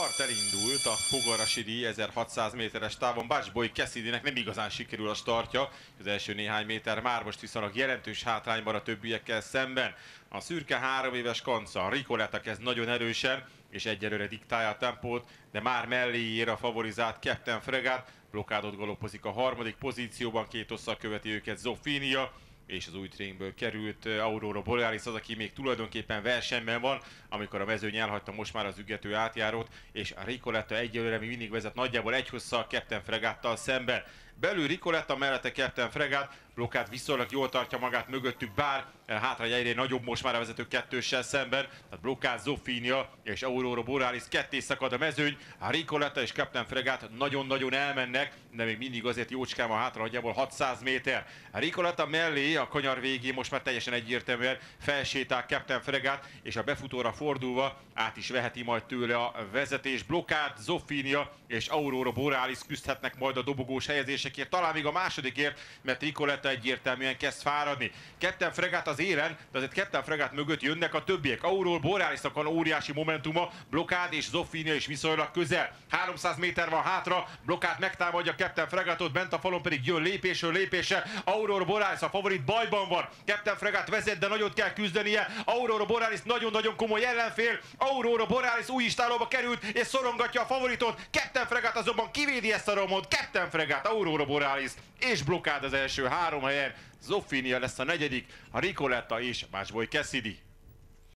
start elindult a Fogarasi díj 1600 méteres távon. Bács-Bolyai Cassidynek nem igazán sikerül a startja. Az első néhány méter már most viszonylag jelentős hátrányban a többiekkel szemben. A szürke 3 éves kanca, Ricoletta kezd nagyon erősen, és egyelőre diktálja a tempót, de már mellé ér a favorizált Captain Fregat. Blokkádot galopozik a harmadik pozícióban, két hosszal követi őket Zofinia, és az új tréningből került Aurora Borealis az, aki még tulajdonképpen versenyben van, amikor a mezőny elhagyta most már az ügető átjárót, és a Ricoletta egyelőre még mindig vezet nagyjából egy hosszal Captain Fregattal szemben. Belül Ricoletta, mellette Captain Fregat, blokkád viszonylag jól tartja magát mögöttük, bár hátrány egyre nagyobb most már a vezető kettőssel szemben. Tehát blokkád Zofinia és Aurora Borealis, ketté szakad a mezőny, a Ricoletta és Captain Fregat nagyon-nagyon elmennek, de még mindig azért jócskán van hátra, nagyjából 600 méter. A Ricoletta mellé a kanyar végén most már teljesen egyértelműen felsétál Captain Fregat, és a befutóra fordulva át is veheti majd tőle a vezetés. Blokkád Zofinia és Aurora Borealis küzdhetnek majd a dobogós helyezésekért, talán még a másodikért, mert Ricoletta egyértelműen kezd fáradni. Captain Fregat az élen, de azért Captain Fregat mögött jönnek a többiek. Aurora Borealisnak van óriási momentuma, blokkád és Zofinia is viszonylag közel. 300 méter van hátra, blokkád megtámadja Captain Fregatot, bent a falon pedig jön lépésről lépésre. Aurora Borealis a favorit bajban van. Captain Fregat vezet, de nagyot kell küzdenie. Aurora Borealis nagyon-nagyon komoly ellenfél. Aurora Borealis új istálóba került és szorongatja a favoritot. Captain Fregat azonban kivédi ezt a romot. Captain Fregat, Aurora Borealis és blokkád az első 3 helyen. Zofinia lesz a negyedik, a Ricoletta és Bács-Bolyai Cassidy.